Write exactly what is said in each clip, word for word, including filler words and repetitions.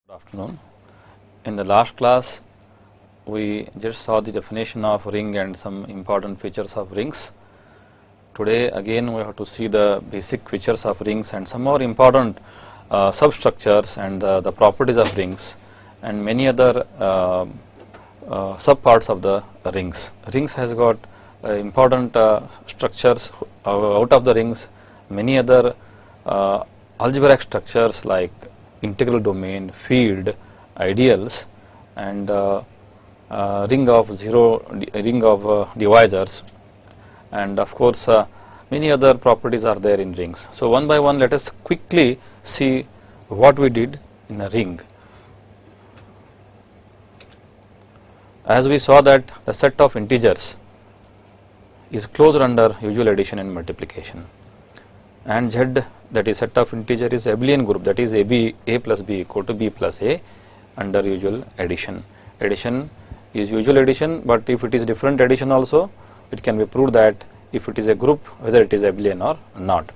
Good afternoon. In the last class, we just saw the definition of ring and some important features of rings. Today again we have to see the basic features of rings and some more important uh, substructures and the, the properties of rings and many other uh, uh, subparts of the rings. Rings has got uh, important uh, structures uh, out of the rings, many other uh, algebraic structures like integral domain, field, ideals, and uh, uh, ring of zero, ring of uh, divisors, and of course uh, many other properties are there in rings. So one by one, let us quickly see what we did in a ring. As we saw that the set of integers is closed under usual addition and multiplication, and Z, that is set of integer, is abelian group, that is a b a plus b equal to b plus a under usual addition. Addition is usual addition, but if it is different addition also, it can be proved that if it is a group, whether it is abelian or not.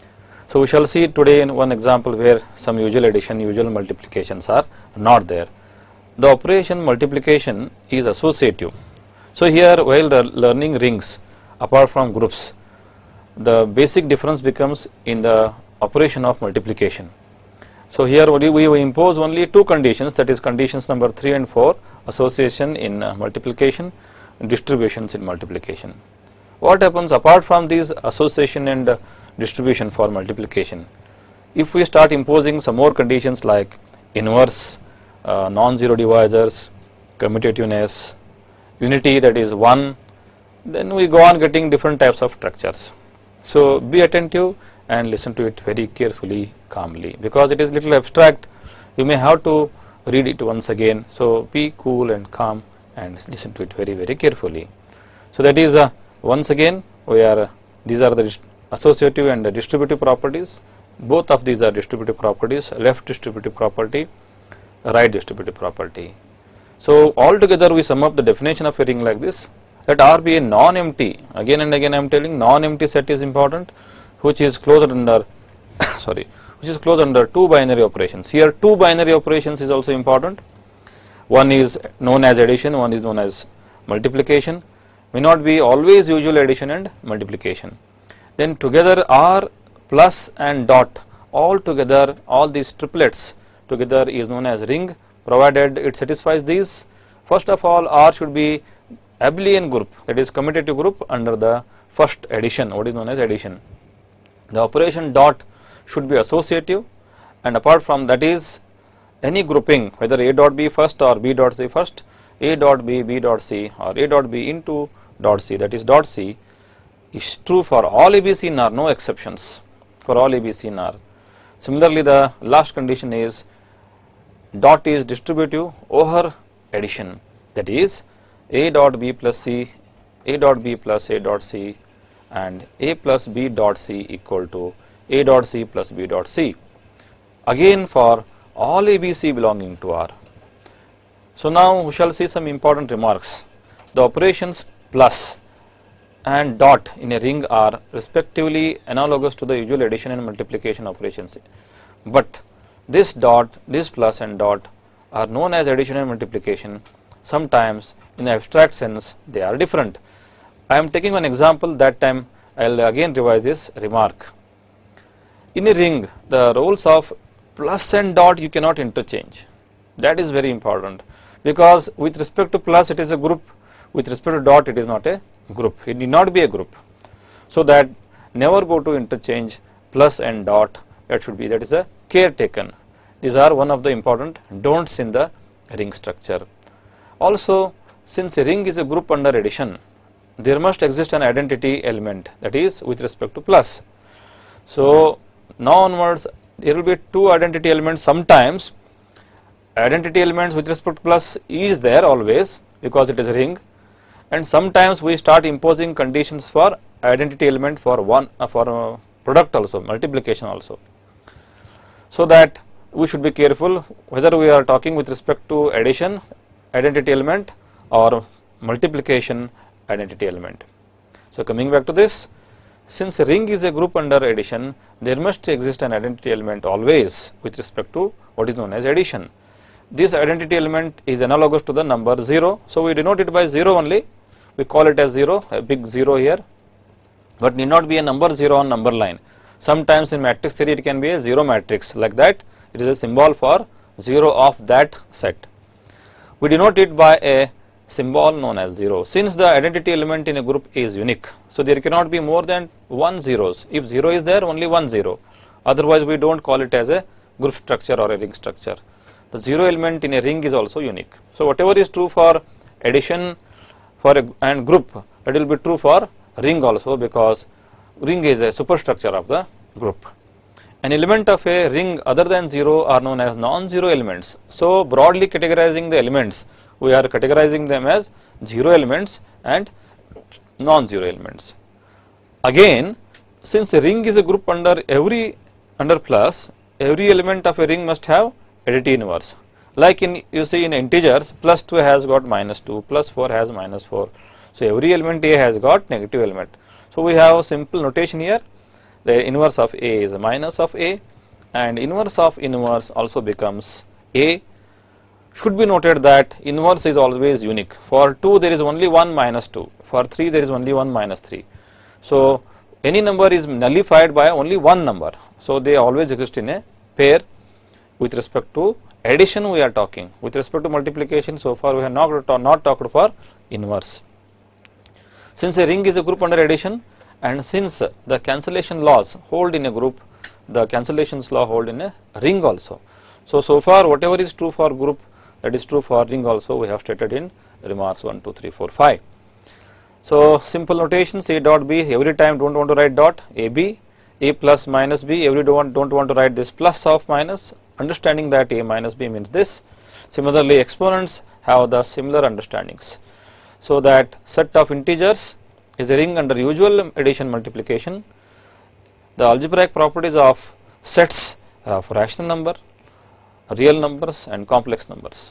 So we shall see today in one example where some usual addition, usual multiplications are not there. The operation multiplication is associative. So here, while learning rings apart from groups, the basic difference becomes in the operation of multiplication. So here we, we impose only two conditions, that is conditions number three and four, association in uh, multiplication, distributions in multiplication. What happens apart from these association and uh, distribution for multiplication? If we start imposing some more conditions like inverse, uh, non-zero divisors, commutativeness, unity, that is one, then we go on getting different types of structures. So be attentive and listen to it very carefully, calmly, because it is little abstract. You may have to read it once again. So be cool and calm and listen to it very very carefully. So that is uh, once again we are uh, these are the associative and the distributive properties. Both of these are distributive properties, left distributive property, right distributive property. So altogether we sum up the definition of a ring like this. Let R be a non-empty, again and again I am telling, non-empty set is important, which is closed under sorry which is closed under two binary operations. Here two binary operations is also important. One is known as addition, one is known as multiplication. May not be always usual addition and multiplication. Then together R plus and dot, all together, all these triplets together is known as ring, provided it satisfies these. First of all, R should be abelian group, that is commutative group under the first addition, what is known as addition. The operation dot should be associative, and apart from that is any grouping, whether a dot b first or b dot c first, a dot b, b dot c, or a dot b into dot c, that is dot c, is true for all A B C in R, no exceptions for all A B C in R. Similarly, the last condition is dot is distributive over addition, that is a dot b plus c, a dot b plus a dot c, and a plus b dot c equal to a dot c plus b dot c, again for all A B C belonging to R. So now we shall see some important remarks. The operations plus and dot in a ring are respectively analogous to the usual addition and multiplication operations, but this dot, this plus and dot are known as addition and multiplication. Sometimes in the abstract sense they are different. I am taking one example, that time I will again revise this remark. In a ring, the roles of plus and dot you cannot interchange. That is very important, because with respect to plus it is a group, with respect to dot it is not a group, it need not be a group. So that never go to interchange plus and dot, that should be, that is a care taken. These are one of the important don'ts in the ring structure. Also, since a ring is a group under addition, there must exist an identity element, that is with respect to plus. So now onwards there will be two identity elements. Sometimes identity elements with respect to plus is there always because it is a ring, and sometimes we start imposing conditions for identity element for one uh, for uh, product also, multiplication also. So that we should be careful whether we are talking with respect to addition identity element or multiplication identity element. So coming back to this, since a ring is a group under addition, there must exist an identity element always with respect to what is known as addition. this identity element is analogous to the number zero. So, we denote it by zero only, we call it as zero, a big zero here, but need not be a number zero on number line. Sometimes in matrix theory it can be a zero matrix, like that it is a symbol for zero of that set. We denote it by a symbol known as zero. Since the identity element in a group is unique, so there cannot be more than one zeros. If zero is there, only one zero, otherwise we do not call it as a group structure or a ring structure. The zero element in a ring is also unique. So, whatever is true for addition for a and group, that will be true for ring also, because ring is a superstructure of the group. An element of a ring other than zero are known as non-zero elements. So, broadly categorizing the elements, we are categorizing them as zero elements and non-zero elements. Again, since a ring is a group under every under plus, every element of a ring must have additive inverse. Like in, you see in integers, plus two has got minus two, plus four has minus four. So, every element A has got negative element. So, we have a simple notation here, the inverse of A is a minus of A, and inverse of inverse also becomes A. Should be noted that inverse is always unique. For two there is only one minus two, for three there is only one minus three. So, any number is nullified by only one number. So, they always exist in a pair. With respect to addition we are talking, with respect to multiplication so far we have not, not talked for inverse. Since a ring is a group under addition, and since the cancellation laws hold in a group, the cancellations law hold in a ring also. So, so far whatever is true for group, that is true for ring also, we have stated in remarks one, two, three, four, five. So, simple notations A dot B, every time do not want to write dot, A B, A plus minus B, every do not, do not want to write this plus of minus, understanding that A minus B means this. Similarly, exponents have the similar understandings. So, that set of integers is a ring under usual addition multiplication. The algebraic properties of sets of rational number, real numbers and complex numbers,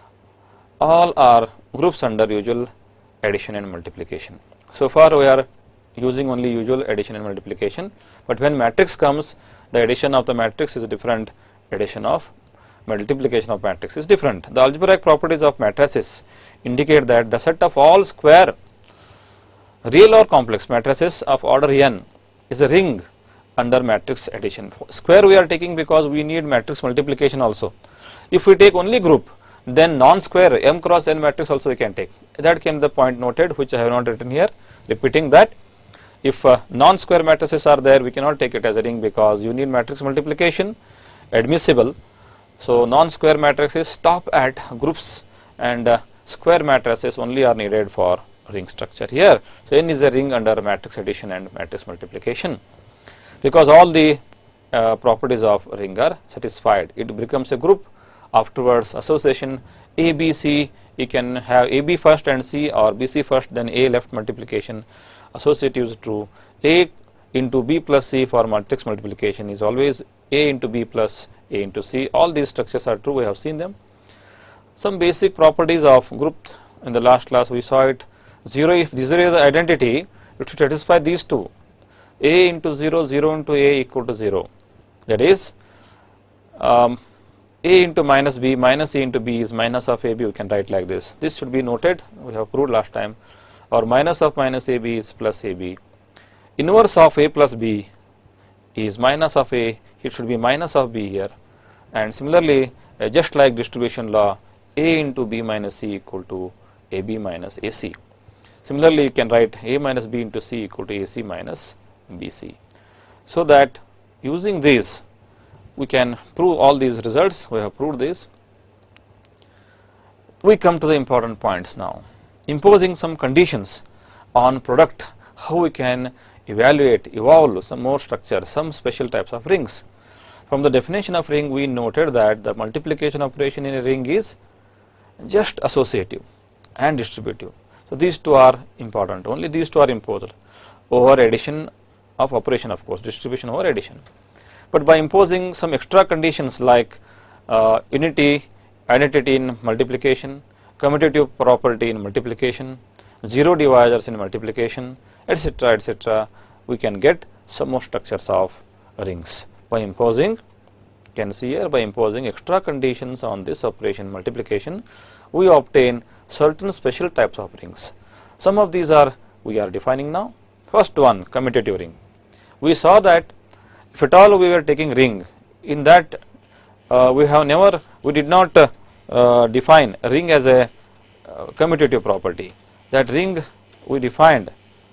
all are groups under usual addition and multiplication. So far we are using only usual addition and multiplication, but when matrix comes, the addition of the matrix is different, addition of multiplication of matrix is different. The algebraic properties of matrices indicate that the set of all square real or complex matrices of order n is a ring under matrix addition. Square we are taking because we need matrix multiplication also. If we take only group, then non-square m cross n matrix also we can take. That came the point noted, which I have not written here, repeating that if uh, non-square matrices are there, we cannot take it as a ring because you need matrix multiplication admissible. So, non-square matrices stop at groups, and uh, square matrices only are needed for ring structure here. So, n is a ring under matrix addition and matrix multiplication, because all the uh, properties of ring are satisfied. It becomes a group. Afterwards, association A, B, C, you can have A, B first and C, or B, C first then A left multiplication. Associative is true. A into B plus C for matrix multiplication is always A into B plus A into C. All these structures are true, we have seen them. Some basic properties of group, in the last class we saw it. zero, if zero is the identity, it should satisfy these two. A into zero, zero into A equal to zero. That is, um, A into minus B, minus A into B is minus of A B, we can write like this. This should be noted, we have proved last time. Or minus of minus A B is plus A B. Inverse of A plus B is minus of A, it should be minus of B here. And similarly, uh, just like distribution law, A into B minus C equal to A B minus A C. Similarly, you can write A minus B into C equal to A C minus B C. So that using these, we can prove all these results. We have proved this. We come to the important points now. Imposing some conditions on product, how we can evaluate, evolve some more structure, some special types of rings. From the definition of ring, we noted that the multiplication operation in a ring is just associative and distributive. So these two are important, only these two are imposed over addition of operation, of course, distribution over addition. But by imposing some extra conditions like uh, unity, identity in multiplication, commutative property in multiplication, zero divisors in multiplication, etc., etc., we can get some more structures of rings by imposing can see here, by imposing extra conditions on this operation multiplication, we obtain certain special types of rings. Some of these are we are defining now. First one, commutative ring. We saw that if at all we were taking ring, in that uh, we have never, we did not uh, uh, define ring as a uh, commutative property. That ring we defined,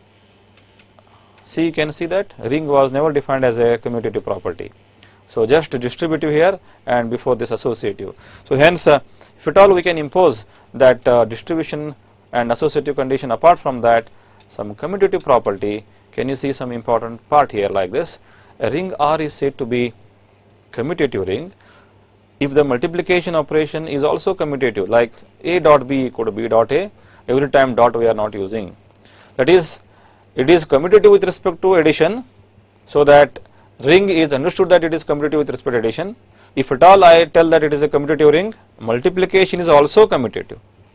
see, you can see that ring was never defined as a commutative property. So just distributive here and before this associative. So hence uh, if at all we can impose that uh, distribution and associative condition, apart from that some commutative property, can you see some important part here like this? A ring R is said to be commutative ring if the multiplication operation is also commutative, like A dot B equal to B dot A, every time dot we are not using. That is, it is commutative with respect to addition, so that ring is understood that it is commutative with respect to addition. If at all I tell that it is a commutative ring, multiplication is also commutative.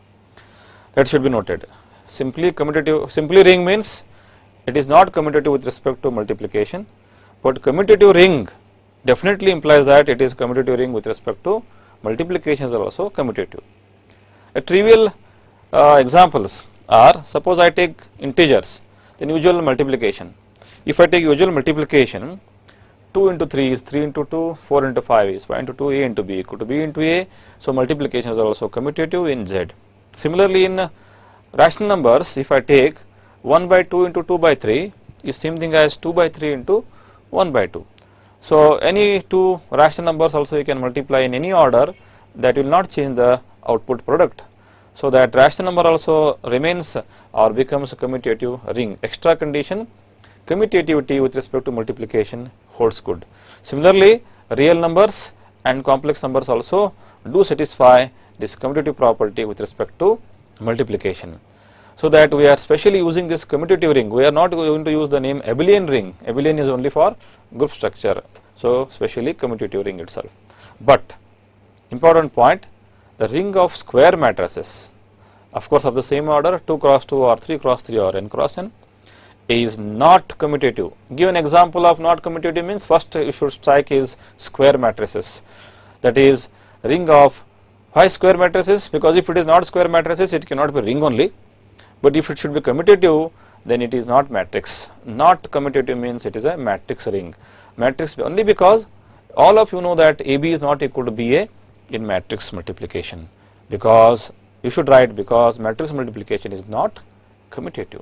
That should be noted. Simply commutative, simply ring means it is not commutative with respect to multiplication, but commutative ring definitely implies that it is commutative ring with respect to multiplications are also commutative. A trivial uh, examples are, suppose I take integers, then usual multiplication. If I take usual multiplication, two into three is three into two, four into five is five into two, A into B equal to B into A. So multiplications are also commutative in Z. Similarly, in uh, rational numbers, if I take one by two into two by three is same thing as two by three into one by two. So any two rational numbers also you can multiply in any order, that will not change the output product. So that rational number also remains or becomes a commutative ring. Extra condition, commutativity with respect to multiplication holds good. Similarly, real numbers and complex numbers also do satisfy this commutative property with respect to multiplication. So that we are specially using this commutative ring. We are not going to use the name abelian ring. Abelian is only for group structure. So specially commutative ring itself. But important point, the ring of square matrices, of course of the same order, two cross two or three cross three or n cross n, is not commutative. Give an example of not commutative means, first you should strike is square matrices. That is ring of why square matrices? Because if it is not square matrices, it cannot be ring only. But if it should be commutative, then it is not matrix. Not commutative means it is a matrix ring. Matrix only because all of you know that A B is not equal to B A in matrix multiplication. Because you should write, because matrix multiplication is not commutative.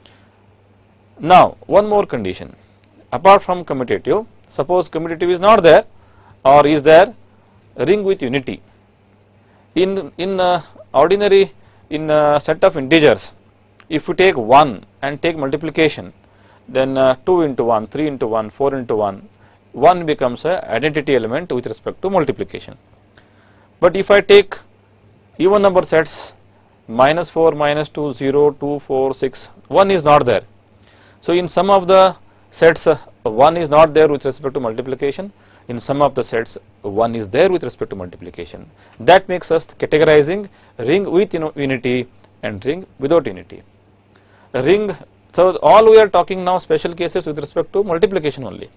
Now one more condition. Apart from commutative, suppose commutative is not there, or is there a ring with unity. In, in uh, ordinary, in a set of integers, if you take one and take multiplication, then uh, two into one, three into one, four into one, one becomes a identity element with respect to multiplication. But if I take even number sets, minus four, minus two, zero, two, four, six, one is not there. So in some of the sets, uh, one is not there with respect to multiplication. In some of the sets, one is there with respect to multiplication. That makes us categorizing ring with unity and ring without unity. A ring, so all we are talking now special cases with respect to multiplication only.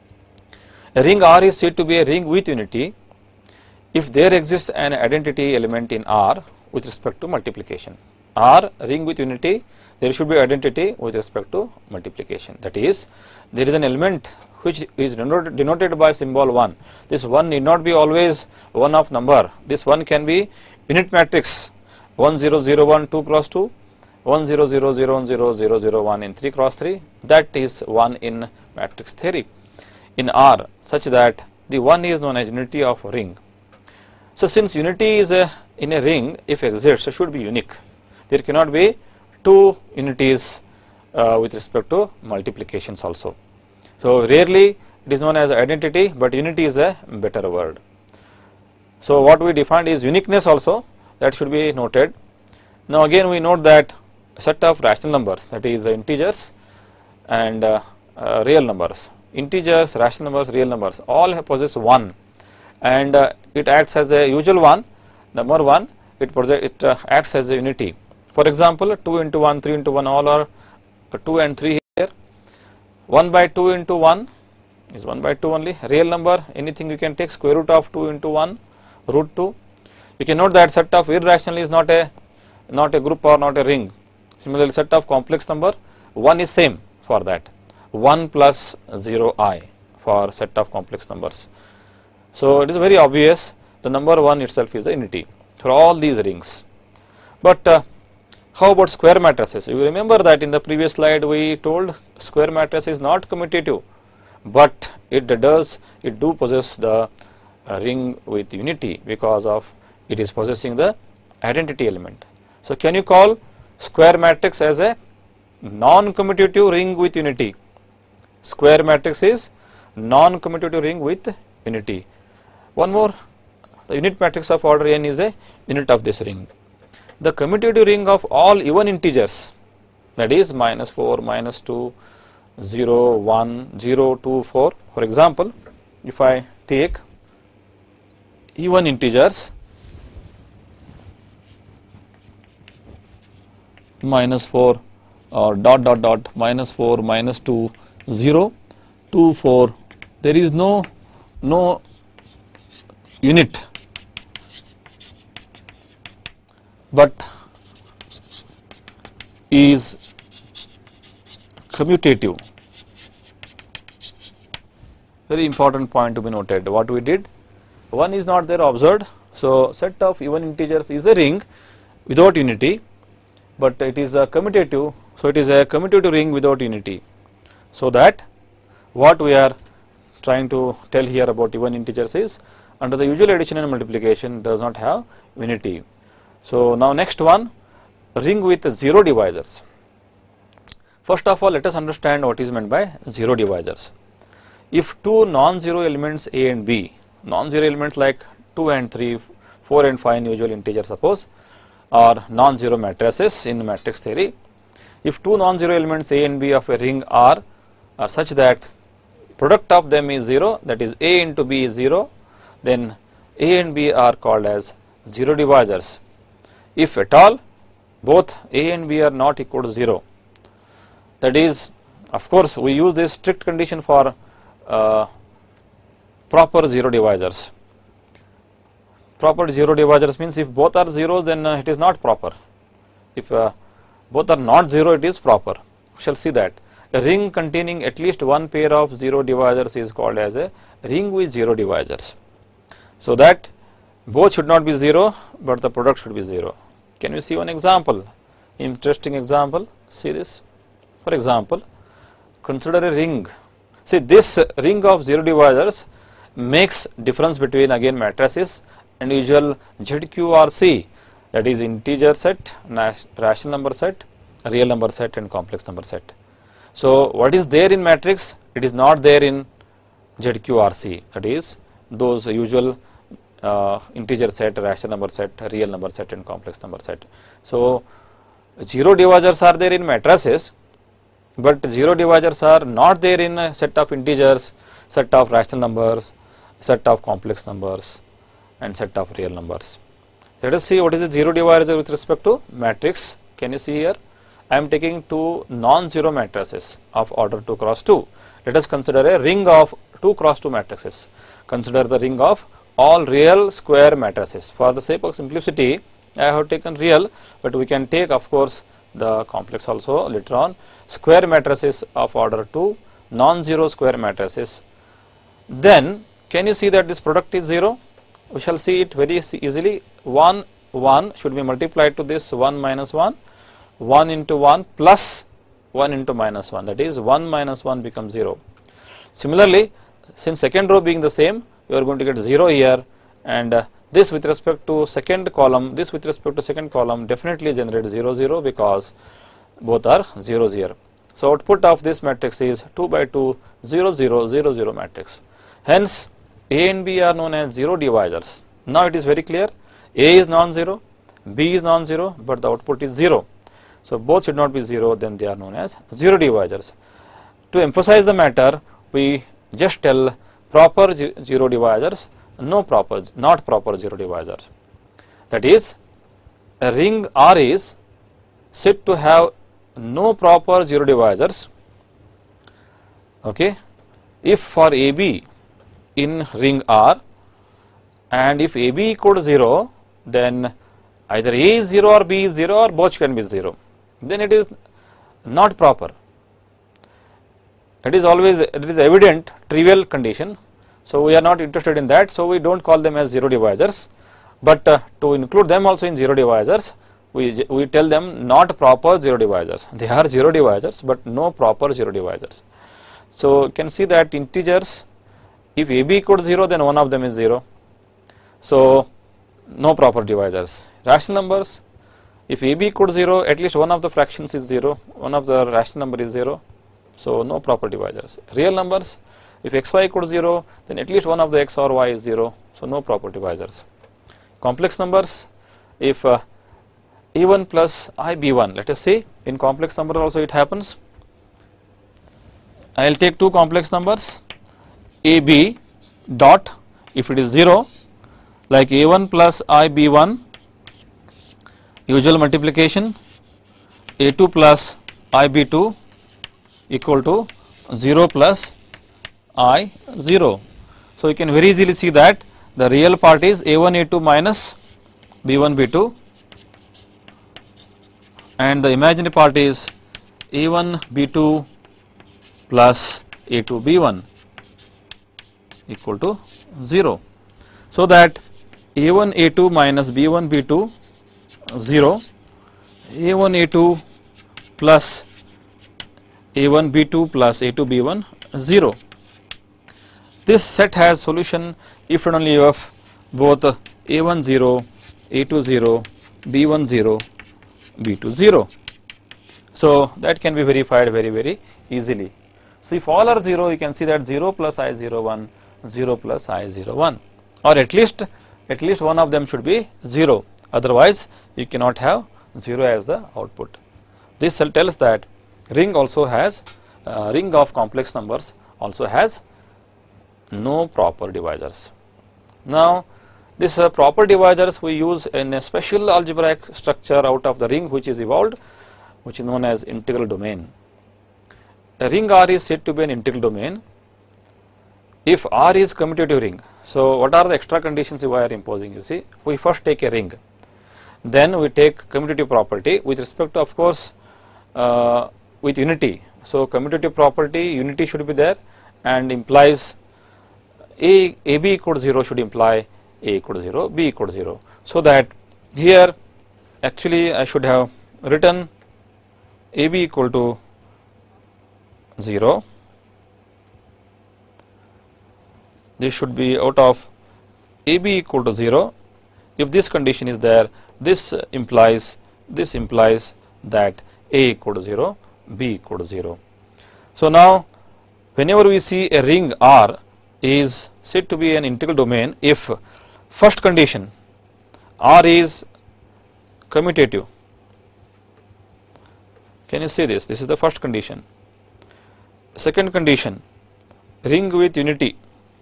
A ring R is said to be a ring with unity if there exists an identity element in R with respect to multiplication. R, ring with unity, there should be identity with respect to multiplication. That is, there is an element which is denoted, denoted by symbol one. This one need not be always one of number. This one can be unit matrix one zero zero one two cross two, one zero zero zero zero zero zero one in three cross three. That is one in matrix theory in R, such that the one is known as unity of a ring. So since unity is a, in a ring, if exists, it should be unique. There cannot be two unities uh, with respect to multiplications also. So rarely it is known as identity, but unity is a better word. So what we defined is uniqueness also, that should be noted. Now again we note that a set of rational numbers, that is uh, integers and uh, uh, real numbers. Integers, rational numbers, real numbers all possess one, and uh, it acts as a usual one, number one, it, it uh, acts as a unity. For example, two into one, three into one, all are uh, two and three here. one by two into one is one by two only. Real number, anything you can take square root of two into one, root two. You can note that set of irrational is not a not a group or not a ring. Similarly, set of complex number, one is same for that, one plus zero I for set of complex numbers. So it is very obvious the number one itself is a unity for all these rings. But uh, how about square matrices? You remember that in the previous slide we told square matrix is not commutative, but it does it do possess the uh, ring with unity because of it is possessing the identity element. So can you call square matrix as a non-commutative ring with unity? Square matrix is non-commutative ring with unity. One more, the unit matrix of order n is a unit of this ring. The commutative ring of all even integers, that is minus four, minus two, zero, one, zero, two, four. For example, if I take even integers minus four or dot dot dot minus four, minus two, zero, two, four, there is no no unit, but is commutative. Very important point to be noted. What we did, one is not there observed, so set of even integers is a ring without unity, but it is a commutative, so it is a commutative ring without unity. So that what we are trying to tell here about even integers is under the usual addition and multiplication does not have unity. So now next one, ring with zero divisors. First of all, let us understand what is meant by zero divisors. If two non-zero elements A and B, non-zero elements like two and three, four and five in usual integer suppose, or non-zero matrices in matrix theory, if two non-zero elements A and B of a ring are are such that product of them is zero, that is A into B is zero, then A and B are called as zero divisors. If at all both A and B are not equal to zero, that is, of course we use this strict condition for uh, proper zero divisors. Proper zero divisors means if both are zeros, then uh, it is not proper. If uh, both are not zero, it is proper. We shall see that. A ring containing at least one pair of zero divisors is called as a ring with zero divisors. So that both should not be zero, but the product should be zero. Can we see one example? Interesting example. See this. For example, consider a ring. See, this ring of zero divisors makes difference between again matrices and usual Z Q R C, that is integer set, rational number set, real number set and complex number set. So what is there in matrix? It is not there in Z Q R C, that is those usual uh, integer set, rational number set, real number set and complex number set. So zero divisors are there in matrices, but zero divisors are not there in a set of integers, set of rational numbers, set of complex numbers and set of real numbers. Let us see what is the zero divisor with respect to matrix. Can you see here? I am taking two non-zero matrices of order two cross two. Let us consider a ring of two cross two matrices. Consider the ring of all real square matrices. For the sake of simplicity, I have taken real, but we can take of course the complex also later on. Square matrices of order two, non-zero square matrices. Then can you see that this product is zero? We shall see it very easily. one, one should be multiplied to this one minus one, one into one plus one into minus one, that is one minus one becomes zero. Similarly, since second row being the same, we are going to get zero here, and uh, this with respect to second column, this with respect to second column definitely generates zero, zero because both are zeros here. So output of this matrix is two by two, zero, zero, zero, zero matrix. Hence, A and B are known as zero divisors. Now it is very clear, A is non-zero, B is non-zero, but the output is zero. So both should not be zero, then they are known as zero divisors. To emphasize the matter, we just tell proper zero divisors, no proper, not proper zero divisors. That is, a ring R is said to have no proper zero divisors, okay, if for A B in ring R, and if A B equal to zero, then either A is zero or B is zero or both can be zero, then it is not proper. It is always, it is evident trivial condition. So we are not interested in that, so we don't call them as zero divisors, but uh, to include them also in zero divisors, we, we tell them not proper zero divisors. They are zero divisors, but no proper zero divisors. So you can see that integers, if A B equal to zero, then one of them is zero. So no proper divisors. Rational numbers, if A B equal to zero, at least one of the fractions is zero, one of the rational number is zero, so no proper divisors. Real numbers, if xy equal to zero, then at least one of the x or y is zero, so no proper divisors. Complex numbers, if uh, A one plus I B one, let us say in complex number also it happens. I will take two complex numbers, A B dot, if it is zero, like A one plus I B one, usual multiplication, A two plus I B two equal to zero plus I zero. So you can very easily see that the real part is A one A two minus B one B two, and the imaginary part is A one B two plus A two B one equal to zero. So that A one A two minus B one B two zero, A one A two plus A one B two plus A two B one zero. This set has solution if and only if both A one zero, A two zero, B one zero, B two zero. So that can be verified very very easily. So if all are zero, you can see that zero plus I zero one, zero plus I zero one, or at least at least one of them should be zero, otherwise you cannot have zero as the output. This tells that ring also has uh, ring of complex numbers also has no proper divisors. Now this uh, proper divisors we use in a special algebraic structure out of the ring which is evolved, which is known as integral domain. A ring R is said to be an integral domain if R is commutative ring. So what are the extra conditions we are imposing? You see, we first take a ring, then we take commutative property with respect to, of course, uh, with unity. So commutative property, unity should be there, and implies A, A B equal to zero should imply A equal to zero, B equal to zero. So that here actually I should have written A B equal to zero. This should be out of A B equal to zero. If this condition is there, this implies this implies that A equal to zero, B equal to zero. So now whenever we see a ring R is said to be an integral domain if first condition R is commutative. Can you see this? This is the first condition. Second condition, ring with unity,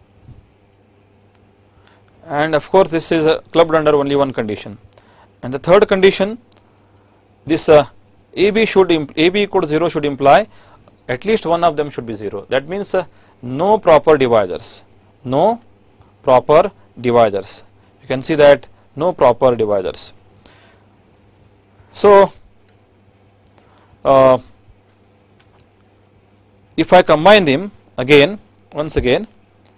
and of course this is uh, clubbed under only one condition. And the third condition, this uh, A B should A B equal to zero should imply at least one of them should be zero. That means uh, no proper divisors, no proper divisors. You can see that no proper divisors. So uh, if I combine them again, once again,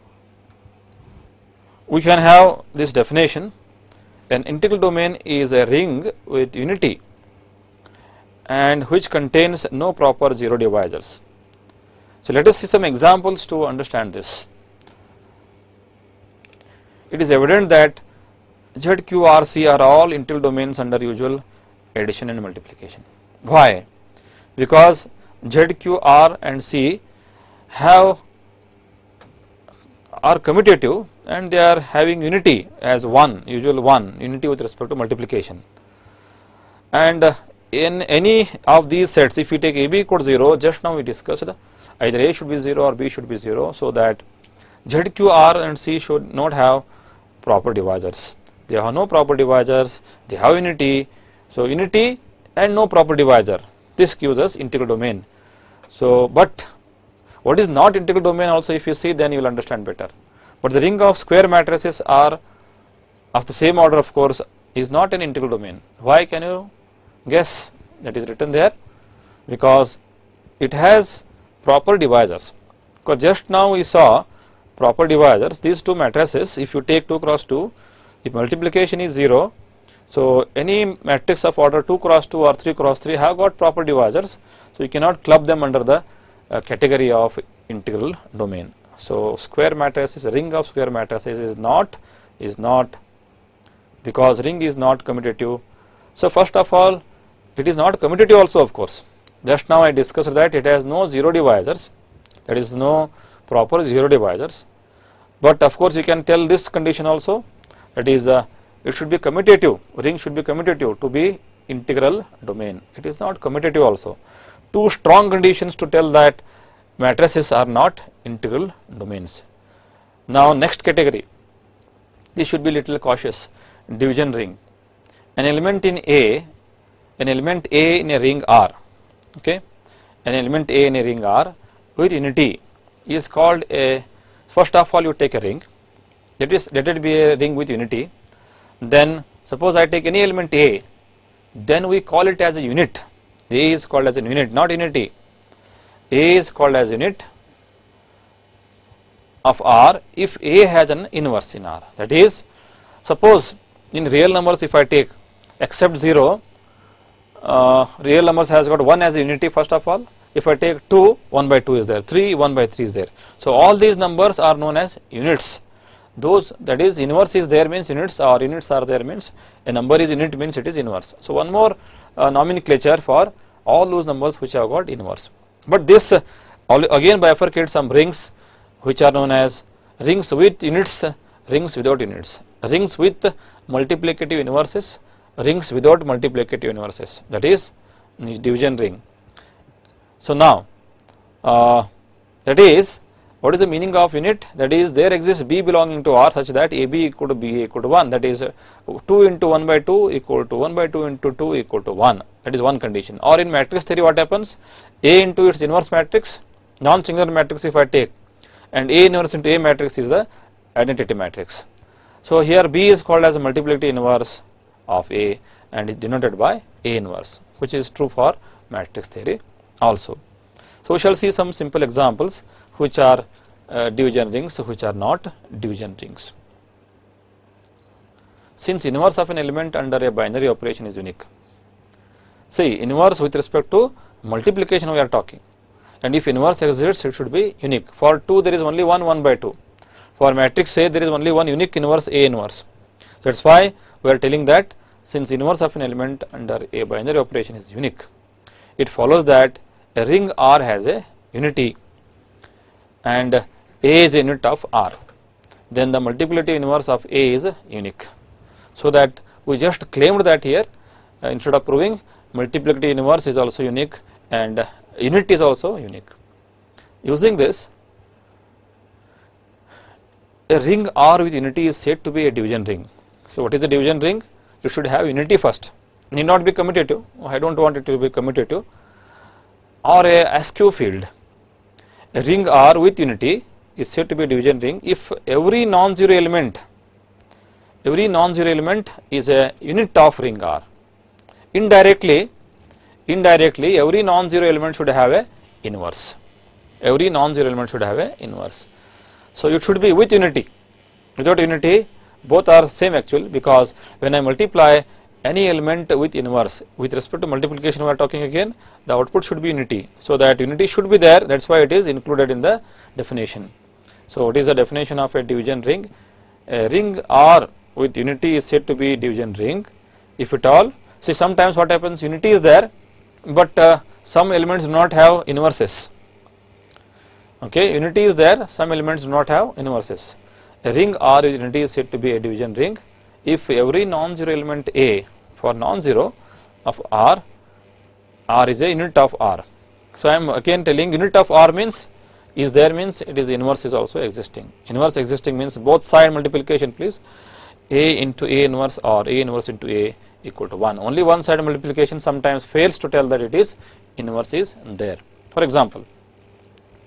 we can have this definition: an integral domain is a ring with unity and which contains no proper zero divisors. So let us see some examples to understand this. It is evident that Z, Q, R, C are all integral domains under usual addition and multiplication. Why? Because Z, Q, R and C have are commutative and they are having unity as one, usual one, unity with respect to multiplication. And uh, in any of these sets, if we take A B equal to zero, just now we discussed either A should be zero or B should be zero, so that Z, Q, R and C should not have proper divisors. They have no proper divisors, they have unity. So unity and no proper divisor, this gives us integral domain. So but What is not integral domain also, if you see, then you will understand better. But the ring of square matrices are of the same order, of course, is not an integral domain. Why, can you guess? That is written there because it has proper divisors. Because just now we saw proper divisors, these two matrices, if you take two cross two, if multiplication is zero, so any matrix of order two cross two or three cross three have got proper divisors, so you cannot club them under the uh, category of integral domain. So square matrices, ring of square matrices is not, is not, because ring is not commutative. So first of all, it is not commutative also, of course. Just now I discussed that it has no zero divisors, that is no proper zero divisors. But of course you can tell this condition also, that is uh, it should be commutative, ring should be commutative to be integral domain. It is not commutative also. Two strong conditions to tell that matrices are not integral domains. Now next category, this should be little cautious, division ring. An element in A, an element A in a ring R, okay, an element A in a ring R with unity is called a, first of all you take a ring, let is let it be a ring with unity, then suppose I take any element A, then we call it as a unit. A is called as a unit, not unity. A is called as unit of R if A has an inverse in R. That is, suppose in real numbers if I take except zero, uh, real numbers has got one as a unity first of all. If I take two, one by two is there, three, one by three is there. So all these numbers are known as units. Those, that is, inverse is there means units, or units are there means a number is unit means it is inverse. So one more uh, nomenclature for all those numbers which have got inverse. But this uh, again bifurcates some rings which are known as rings with units, rings without units, rings with multiplicative inverses, rings without multiplicative inverses, that is division ring. So now uh, that is, what is the meaning of unit? That is, there exists B belonging to R such that A B equal to B A equal to one, that is uh, two into one by two equal to one by two into two equal to one, that is one condition. Or in matrix theory what happens? A into its inverse matrix, non-singular matrix if I take, and A inverse into A matrix is the identity matrix. So here B is called as a multiplicative inverse of A and is denoted by A inverse, which is true for matrix theory also. So we shall see some simple examples which are uh, division rings, which are not division rings. Since inverse of an element under a binary operation is unique. See, inverse with respect to multiplication we are talking, and if inverse exists it should be unique. For two there is only one one by two. For matrix A there is only one unique inverse A inverse. That is why we are telling that since inverse of an element under a binary operation is unique, it follows that a ring R has a unity and A is a unit of R, then the multiplicative inverse of A is unique. So that we just claimed that here uh, instead of proving, multiplicative inverse is also unique and uh, unit is also unique. Using this, a ring R with unity is said to be a division ring. So what is the division ring? You should have unity first, need not be commutative, I do not want it to be commutative, or a askew field. A ring R with unity is said to be a division ring if every non-zero element, every non-zero element is a unit of ring R. Indirectly, indirectly every non-zero element should have a inverse. Every non-zero element should have a inverse. So it should be with unity. Without unity, both are same actually, because when I multiply any element with inverse, with respect to multiplication we are talking again, the output should be unity. So that unity should be there, that is why it is included in the definition. So what is the definition of a division ring? A ring R with unity is said to be division ring if at all. See, sometimes what happens, unity is there, but uh, some elements do not have inverses. Okay, unity is there, some elements do not have inverses. A ring R with unity is said to be a division ring if every non-zero element A for non-zero of R, R is a unit of R. So I am again telling unit of R means is there means it is inverse is also existing. Inverse existing means both side multiplication please, A into A inverse or A inverse into A equal to one. Only one side multiplication sometimes fails to tell that it is inverse is there. For example,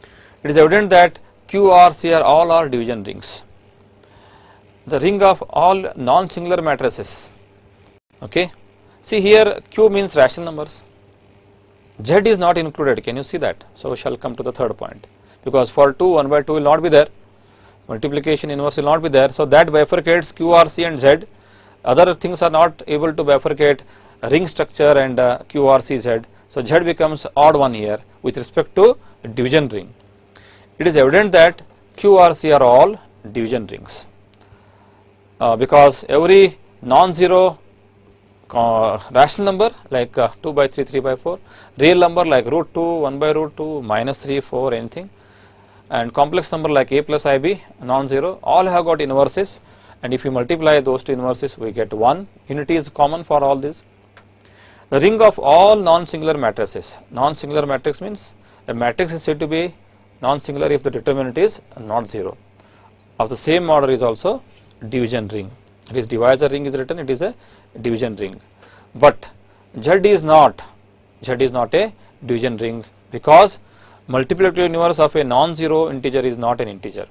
it is evident that Q, R, C are all are division rings. The ring of all non-singular matrices. Okay, see here Q means rational numbers. Z is not included. Can you see that? So we shall come to the third point, because for two, one by two will not be there. Multiplication inverse will not be there. So that bifurcates Q, R, C and Z. Other things are not able to bifurcate ring structure and uh, Q, R, C, Z. So Z becomes odd one here with respect to division ring. It is evident that Q, R, C are all division rings, uh, because every non-zero uh, rational number like uh, two by three, three by four, real number like root two, one by root two, minus three, four, anything, and complex number like a plus ib, non-zero, all have got inverses, and if you multiply those two inverses we get one. Unity is common for all these. The ring of all non-singular matrices. Non-singular matrix means a matrix is said to be non-singular if the determinant is not zero. Of the same order is also division ring. It is divisor ring is written, it is a division ring. But Z is not, Z is not a division ring, because multiplicative inverse of a non-zero integer is not an integer.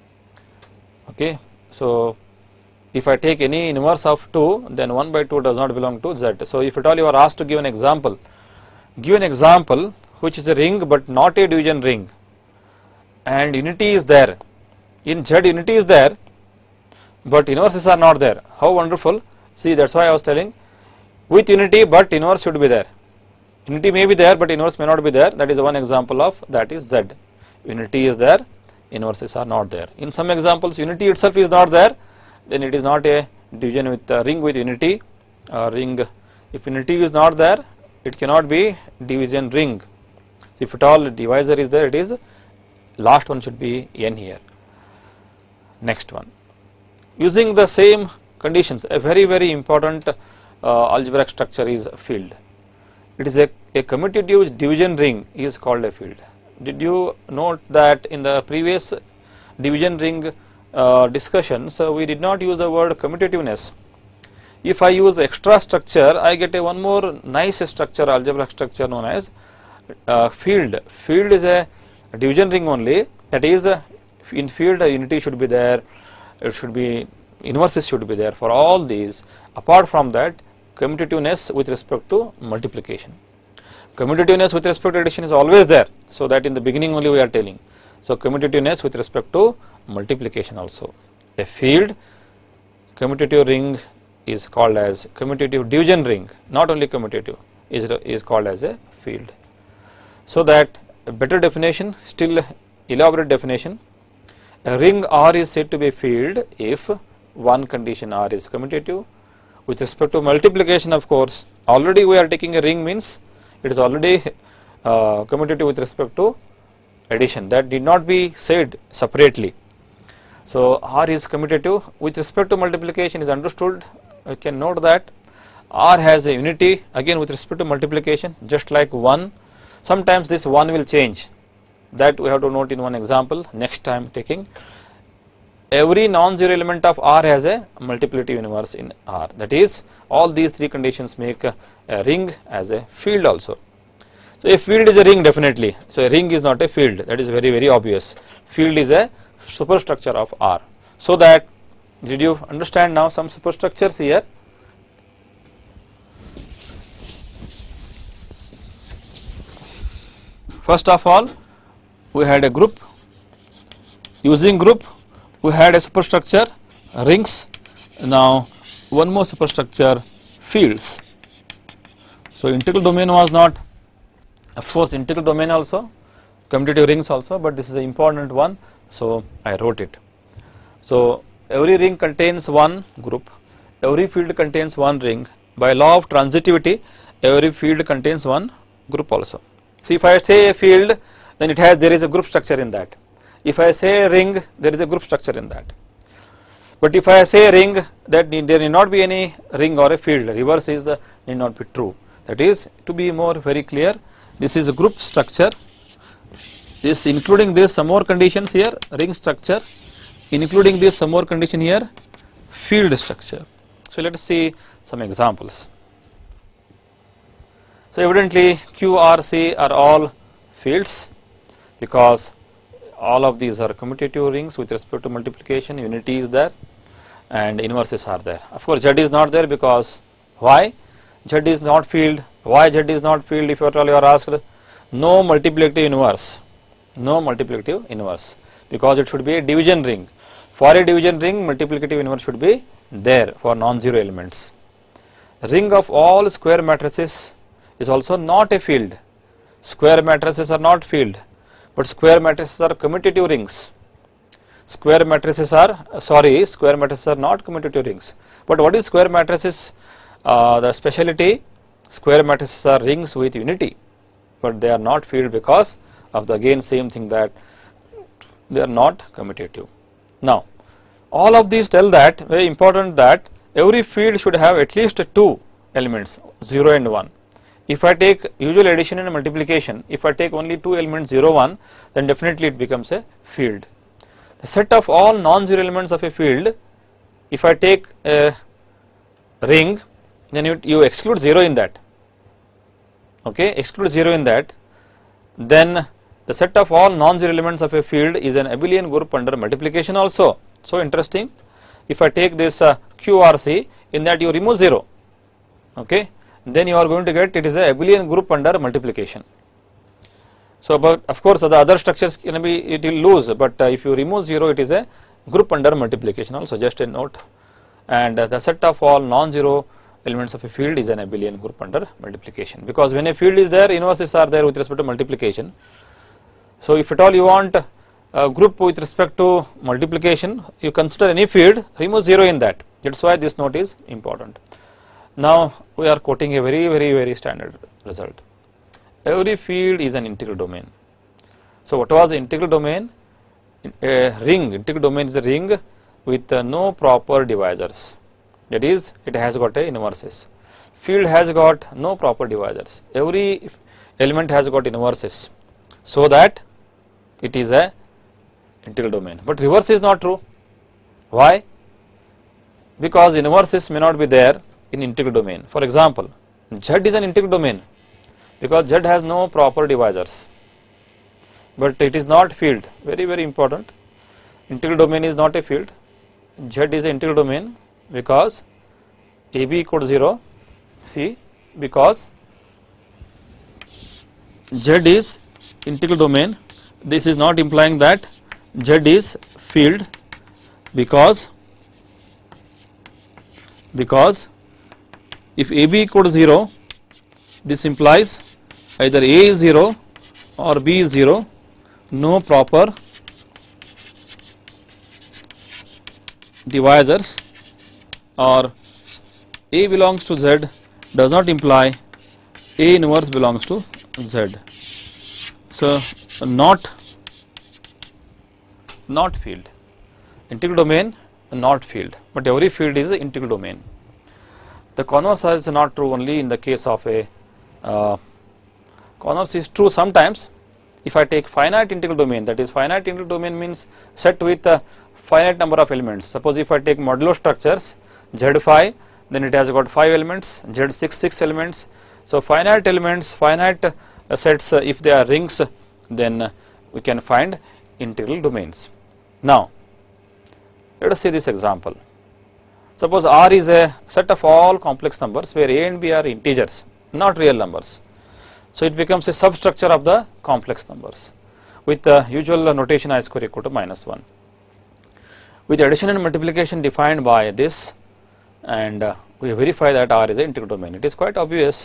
Okay, so if I take any inverse of two, then one by two does not belong to Z. So if at all you are asked to give an example, give an example which is a ring but not a division ring, and unity is there. In Z unity is there, but inverses are not there. How wonderful. See, that is why I was telling, with unity but inverse should be there. Unity may be there but inverse may not be there. That is one example of that is Z. Unity is there, inverses are not there. In some examples unity itself is not there, then it is not a division with a ring with unity. Uh, ring, if unity is not there, it cannot be division ring. So if at all divisor is there, it is last one should be n here. Next one, using the same conditions, a very very important uh, algebraic structure is field. It is a, a commutative division ring is called a field. Did you note that in the previous division ring uh, discussion, so we did not use the word commutativeness. If I use extra structure, I get a one more nice structure, algebraic structure known as uh, field. Field is a division ring only, that is uh, in field a unity should be there, it should be inverses should be there for all these. Apart from that, commutativeness with respect to multiplication. Commutativeness with respect to addition is always there, so that in the beginning only we are telling. So commutativeness with respect to multiplication also. A field commutative ring is called as commutative division ring, not only commutative, is, is called as a field. So that a better definition, still elaborate definition, a ring R is said to be a field if one condition R is commutative. With respect to multiplication, of course, already we are taking a ring means it is already uh, commutative with respect to addition. That did not be said separately. So R is commutative. With respect to multiplication is understood. We can note that R has a unity again with respect to multiplication, just like one. Sometimes this one will change. That we have to note in one example. Next time taking. Every non-zero element of R has a multiplicative inverse in R. That is, all these three conditions make a, a ring as a field also. So a field is a ring definitely. So a ring is not a field. That is very very obvious. Field is a superstructure of R. So that, did you understand now some superstructures here? First of all, we had a group. Using group, we had a superstructure, rings. Now one more superstructure, fields. So integral domain was not, of course integral domain also, commutative rings also, but this is an important one, so I wrote it. So every ring contains one group, every field contains one ring. By law of transitivity, every field contains one group also. See, if I say a field, then it has, there is a group structure in that. If I say a ring, there is a group structure in that. But if I say a ring, that need, there need not be any ring or a field, reverse is the, need not be true. That is, to be more very clear, this is a group structure, this including this some more conditions here, ring structure, including this some more condition here, field structure. So let us see some examples. So evidently Q, R, C are all fields, because all of these are commutative rings with respect to multiplication. Unity is there and inverses are there. Of course, Z is not there because why? Z is not field. Why Z is not field? If at all you are asked, no multiplicative inverse, no multiplicative inverse, because it should be a division ring. For a division ring, multiplicative inverse should be there for non-zero elements. Ring of all square matrices is also not a field. Square matrices are not field, but square matrices are commutative rings. Square matrices are, sorry, square matrices are not commutative rings. But what is square matrices? Uh, the speciality, square matrices are rings with unity, but they are not field because of the again same thing that they are not commutative. Now, all of these tell that, very important, that every field should have at least two elements, zero and one. If I take usual addition and multiplication, if I take only two elements zero, one, then definitely it becomes a field. The set of all non-zero elements of a field, if I take a ring, then you, you exclude zero in that, okay, exclude zero in that, then the set of all non-zero elements of a field is an abelian group under multiplication also. So interesting. If I take this uh, Q R C, in that you remove zero, okay, then you are going to get it is a abelian group under multiplication. So, but of course, the other structures can be, it will lose, but uh, if you remove zero, it is a group under multiplication also, just a note. And uh, the set of all non-zero elements of a field is an abelian group under multiplication, because when a field is there, inverses are there with respect to multiplication. So, if at all you want a group with respect to multiplication, you consider any field, remove zero in that. That is why this note is important. Now, we are quoting a very, very, very standard result. Every field is an integral domain. So, what was the integral domain? A ring, integral domain is a ring with uh, no proper divisors. That is, it has got a inverses. Field has got no proper divisors. Every element has got inverses, so that it is a integral domain. But reverse is not true. Why? Because inverses may not be there in integral domain. For example, Z is an integral domain because Z has no proper divisors, but it is not field. Very, very important. Integral domain is not a field. Z is an integral domain because A B equals zero. See, because Z is integral domain, this is not implying that Z is field, because because if A B equals zero, this implies either A is zero or B is zero, no proper divisors, or A belongs to Z does not imply A inverse belongs to Z. So, not not field, integral domain not field, but every field is an integral domain. The converse is not true only in the case of a uh, converse is true sometimes if I take finite integral domain, that is finite integral domain means set with a finite number of elements. Suppose if I take modulo structures Z five, then it has got five elements, Z six, six elements. So, finite elements, finite uh, sets, uh, if they are rings, then uh, we can find integral domains. Now, let us see this example. Suppose R is a set of all complex numbers where A and B are integers, not real numbers. So, it becomes a substructure of the complex numbers with the usual notation I square equal to minus one. With addition and multiplication defined by this, and uh, we verify that R is an integral domain. It is quite obvious.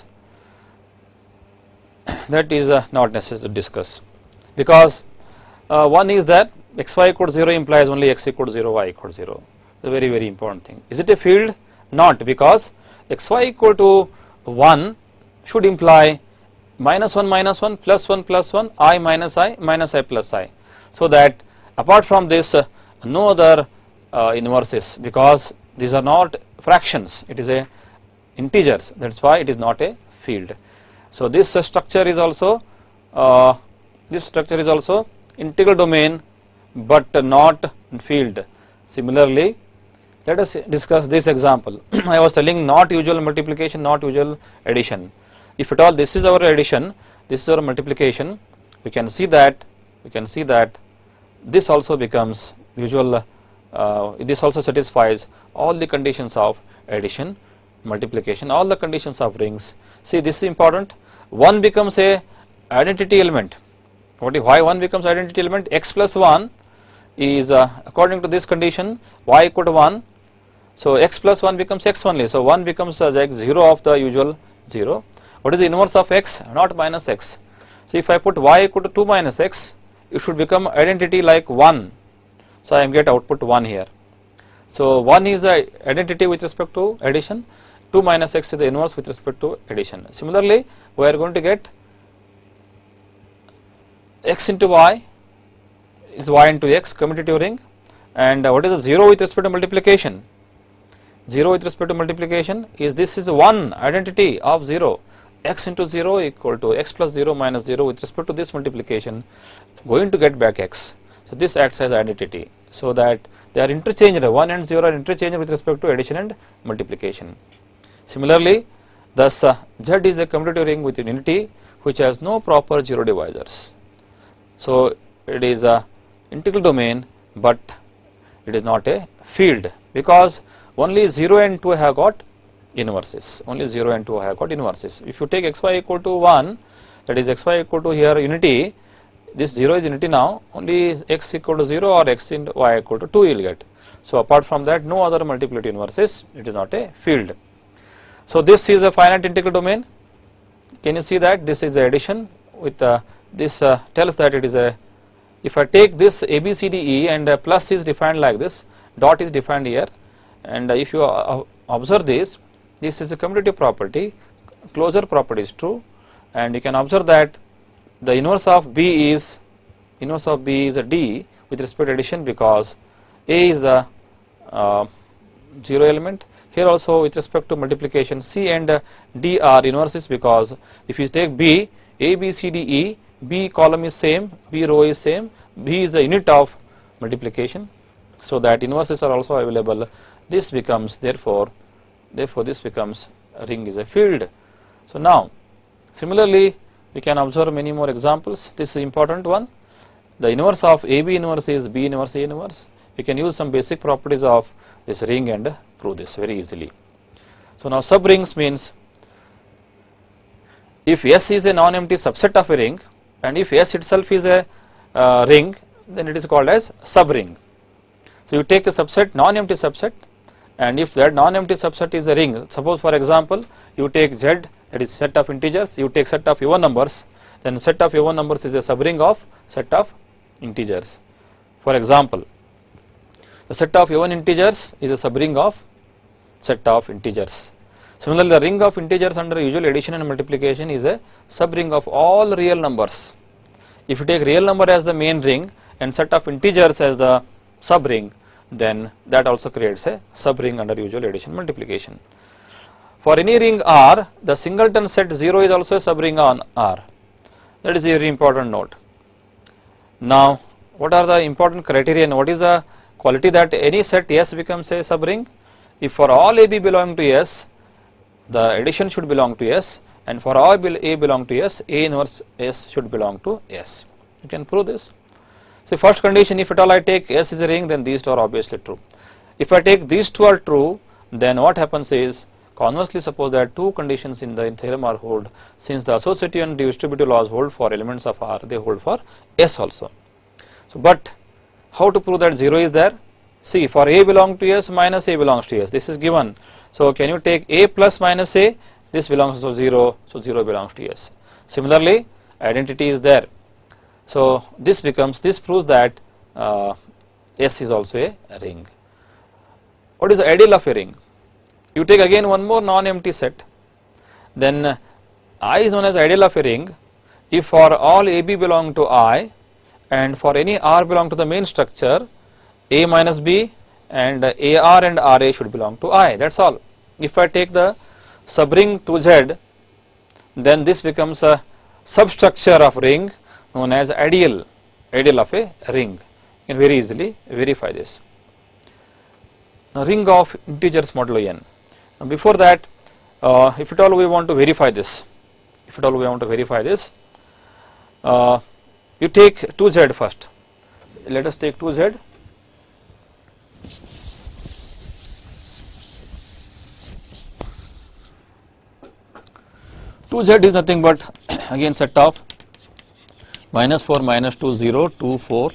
That is uh, not necessary to discuss, because uh, one is that xy equal to zero implies only x equal to zero, y equal to zero. A very, very important thing. Is it a field? Not, because xy equal to one should imply minus one minus one plus one plus one, I minus I minus I plus I. So, that apart from this uh, no other uh, inverses, because these are not fractions, it is a integers, that is why it is not a field. So, this uh, structure is also uh, this structure is also integral domain, but uh, not field. Similarly, let us discuss this example. I was telling not usual multiplication, not usual addition. If at all this is our addition, this is our multiplication, we can see that we can see that this also becomes usual, uh, this also satisfies all the conditions of addition, multiplication, all the conditions of rings. See, this is important. one becomes a identity element. What is, why one becomes identity element? X plus one is uh, according to this condition y equal to one. So x plus one becomes x only. So one becomes uh, like zero of the usual zero. What is the inverse of x? Not minus x. So if I put y equal to two minus x, it should become identity like one. So I am get output one here. So one is the identity with respect to addition, two minus x is the inverse with respect to addition. Similarly, we are going to get x into y is y into x commutative ring, and uh, what is the zero with respect to multiplication? zero with respect to multiplication is this is one identity of zero, x into zero equal to x plus zero minus zero with respect to this multiplication, going to get back x. So this acts as identity, so that they are interchangeable, one and zero are interchangeable with respect to addition and multiplication. Similarly, thus uh, Z is a commutative ring with unity which has no proper zero divisors. So it is a integral domain, but it is not a field, because only zero and two have got inverses, only zero and two have got inverses. If you take xy equal to one, that is xy equal to here unity, this zero is unity now, only x equal to zero or x into y equal to two you will get. So apart from that, no other multiplicity inverses, it is not a field. So this is a finite integral domain. Can you see that this is a addition with uh, this uh, tells that it is a, if I take this a b c d e and uh, plus is defined like this, dot is defined here, and uh, if you uh, observe this, this is a commutative property, closure property is true, and you can observe that the inverse of B is, inverse of B is a D with respect to addition, because A is the uh, zero element. Here also with respect to multiplication, C and uh, D are inverses, because if you take B, A, B, C, D, E, B column is same, B row is same, B is the unit of multiplication, so that inverses are also available. This becomes therefore, therefore this becomes a ring is a field. So now similarly we can observe many more examples. This is important one. The inverse of A B inverse is B inverse A inverse. We can use some basic properties of this ring and prove this very easily. So now subrings means if S is a non-empty subset of a ring, and if S itself is a uh, ring, then it is called as subring. So you take a subset, non-empty subset, and if that non-empty subset is a ring, suppose for example you take Z, that is set of integers, you take set of even numbers, then set of even numbers is a subring of set of integers. For example, the set of even integers is a subring of set of integers. Similarly, the ring of integers under usual addition and multiplication is a subring of all real numbers. If you take real number as the main ring and set of integers as the subring, then that also creates a subring under usual addition multiplication. For any ring R, the singleton set zero is also a subring on R. That is a very important note. Now, what are the important criteria and what is the quality that any set S becomes a subring? If for all A B belong to S, the addition should belong to S, and for all A belong to S, A inverse S should belong to S. You can prove this. So first condition, if at all I take S is a ring, then these two are obviously true. If I take these two are true, then what happens is, conversely suppose that two conditions in the theorem are hold, since the associative and distributive laws hold for elements of R, they hold for S also. So but how to prove that zero is there? See, for A belong to S, minus A belongs to S, this is given. So can you take A plus minus A, this belongs to zero, so zero belongs to S. Similarly, identity is there. So this becomes, this proves that uh, S is also a ring. What is the ideal of a ring? You take again one more non-empty set, then uh, I is known as ideal of a ring if for all A B belong to I, and for any R belong to the main structure, A minus B and uh, A R and R A should belong to I, that is all. If I take the subring to Z, then this becomes a substructure of ring known as ideal, ideal of a ring. You can very easily verify this. Now ring of integers modulo n. Now before that, uh, if at all we want to verify this, if at all we want to verify this, uh, you take two Z first. let us take two z. two z is nothing but again set of minus four, minus two, zero, two, four.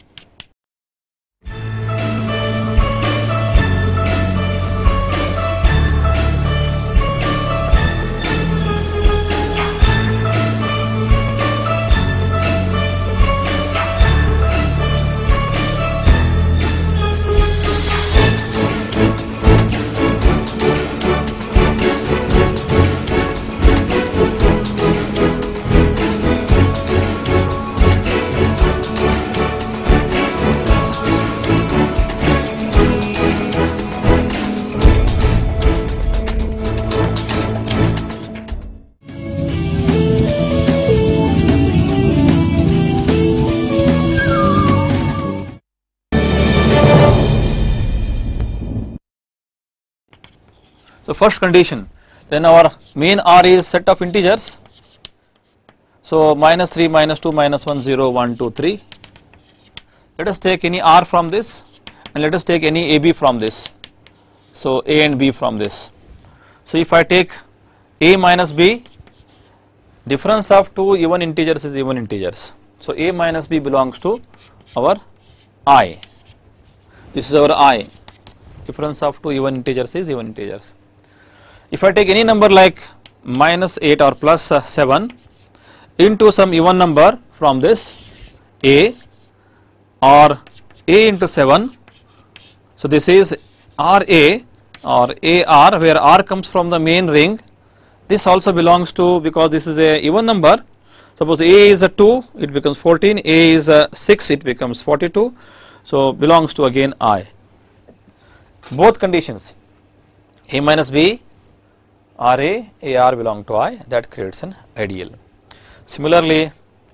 So, first condition, then our main R is set of integers. So, minus three, minus two, minus one, zero, one, two, three. Let us take any R from this and let us take any A B from this. So, A and B from this. So, if I take A minus B, difference of two even integers is even integers. So, A minus B belongs to our I. This is our I. Difference of two even integers is even integers. If I take any number like minus eight or plus uh, seven into some even number from this A or A into seven, so this is R A or A R, where R comes from the main ring. This also belongs to, because this is a even number, suppose A is a two, it becomes fourteen, A is a six, it becomes forty-two, so belongs to again I. Both conditions, A minus B, R A, A R belong to I, that creates an ideal. Similarly,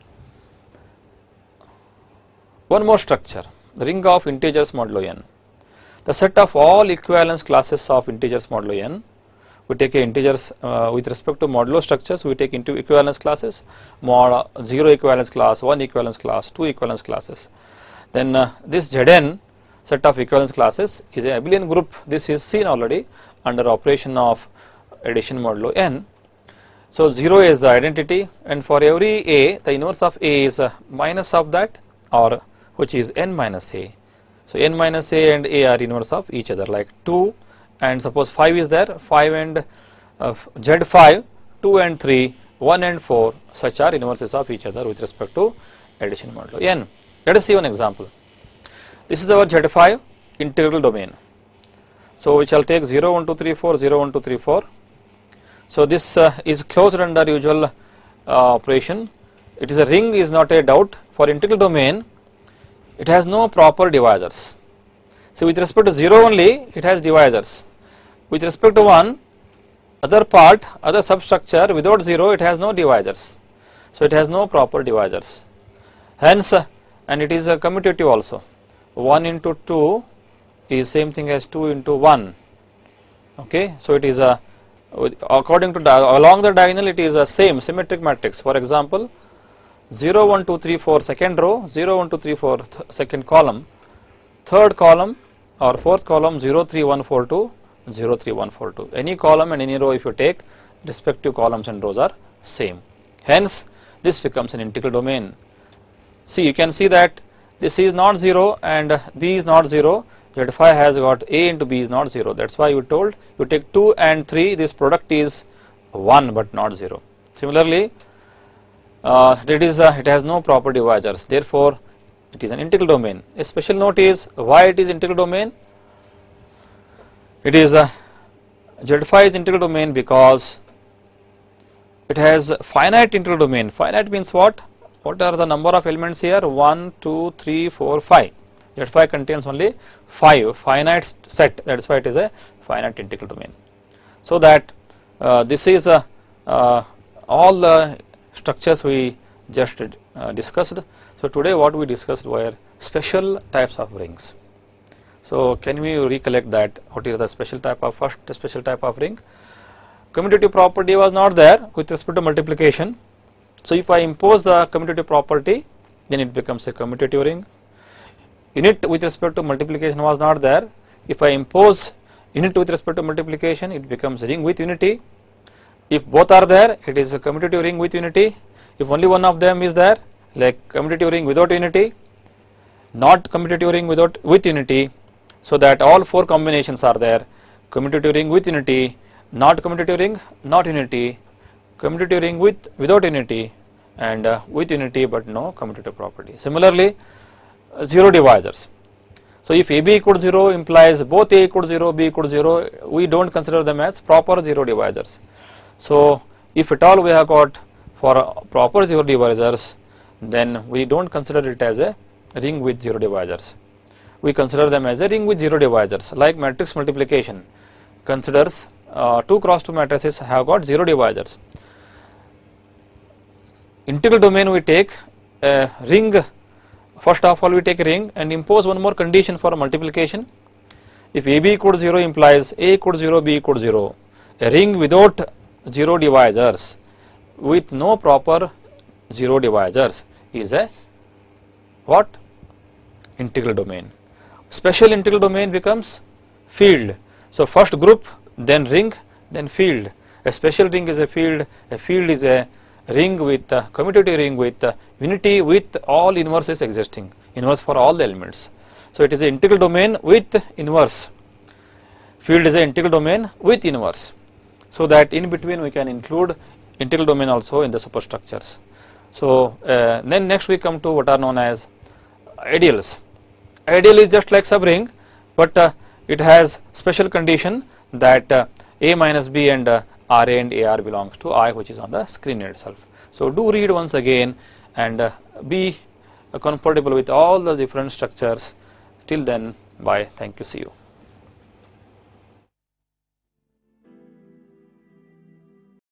one more structure, the ring of integers modulo n. The set of all equivalence classes of integers modulo n. We take a integers uh, with respect to modulo structures, we take into equivalence classes, mod zero equivalence class, one equivalence class, two equivalence classes. Then uh, this Z n set of equivalence classes is a abelian group. This is seen already under operation of addition modulo n. So, zero is the identity, and for every A, the inverse of A is a minus of that, or which is n minus A. So, n minus A and A are inverse of each other, like two, and suppose five is there, five and uh, Z five, two and three, one and four, such are inverses of each other with respect to addition modulo n. Let us see one example. This is our Z five integral domain. So, we shall take zero, one, two, three, four, zero, one, two, three, four. So, this uh, is closed under usual uh, operation. It is a ring, is not a doubt. For integral domain, it has no proper divisors. So, with respect to zero only, it has divisors. With respect to one, other part, other substructure, without zero, it has no divisors. So, it has no proper divisors. Hence, uh, and it is a commutative also. one into two is same thing as two into one. Okay. So, it is a, according to along the diagonal, it is a same symmetric matrix. For example, zero, one, two, three, four second row, zero, one, two, three, four th second column, third column or fourth column zero, three, one, four, two, zero, three, one, four, two. Any column and any row, if you take, respective columns and rows are same. Hence, this becomes an integral domain. See, you can see that this is not zero and B is not zero. Z five has got A into B is not zero. That is why you told you take two and three, this product is one but not zero. Similarly, uh, it is uh, it has no proper divisors. Therefore, it is an integral domain. A special note is why it is integral domain. It is a Z five is integral domain because it has finite integral domain. Finite means what? What are the number of elements here? one, two, three, four, five. Z five contains only five finite set, that is why it is a finite integral domain. So, that uh, this is uh, uh, all the structures we just uh, discussed. So, today what we discussed were special types of rings. So, can we recollect that what is the special type of first special type of ring? Commutative property was not there with respect to multiplication. So, if I impose the commutative property, then it becomes a commutative ring. unit with respect to multiplication was not there. If I impose unit with respect to multiplication, it becomes a ring with unity. If both are there, it is a commutative ring with unity. If only one of them is there, like commutative ring without unity, not commutative ring without with unity, so that all four combinations are there. Commutative ring with unity, not commutative ring, not unity, commutative ring with without unity, and uh, with unity but no commutative property. Similarly, uh, zero divisors. So if A B equal to zero implies both A equal to zero, B equal to zero, we don't consider them as proper zero divisors. So if at all we have got for uh, proper zero divisors, then we don't consider it as a ring with zero divisors. We consider them as a ring with zero divisors, like matrix multiplication considers uh, two cross two matrices have got zero divisors. Integral domain we take a ring, first of all we take a ring and impose one more condition for multiplication. If A B equal to zero implies A equal to zero, B equal to zero, a ring without zero divisors with no proper zero divisors is a what? Integral domain. Special integral domain becomes field. So first group, then ring, then field. A special ring is a field, a field is a ring with uh, commutative ring with uh, unity with all inverses existing, inverse for all the elements. So it is an integral domain with inverse. Field is an integral domain with inverse. So that in between we can include integral domain also in the superstructures. So uh, then next we come to what are known as ideals. Ideal is just like subring, but uh, it has special condition that uh, A minus B and uh, R A and A R belongs to I, which is on the screen itself. So do read once again and uh, be uh, comfortable with all the different structures. Till then, bye, thank you, see you.